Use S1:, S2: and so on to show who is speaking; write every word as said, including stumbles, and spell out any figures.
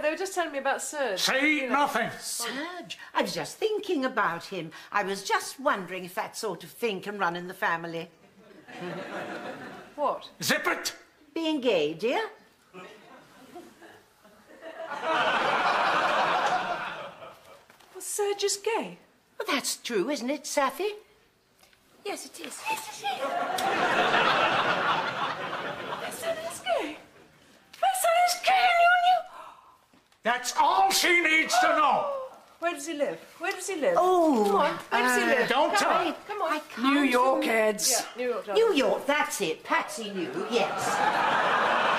S1: they were just telling me about Serge.
S2: Say you know. nothing.
S3: Serge? I was just thinking about him. I was just wondering if that sort of thing can run in the family.
S1: What?
S2: Zip it!
S3: Being gay, dear?
S1: Well, Serge is gay.
S3: Well, that's true, isn't it, Safi?
S1: Yes, it is. Yes, it is. My son is gay. My son is gay, you knew.
S2: That's all she needs to know.
S1: Where does he live? Where does he live?
S3: Oh,
S1: come on. Where does he live?
S2: Don't
S1: come
S2: tell.
S1: on. Come on.
S3: I can't
S1: New York, heads. Yeah, New York.
S3: New York, that's it. Patsy knew, yes.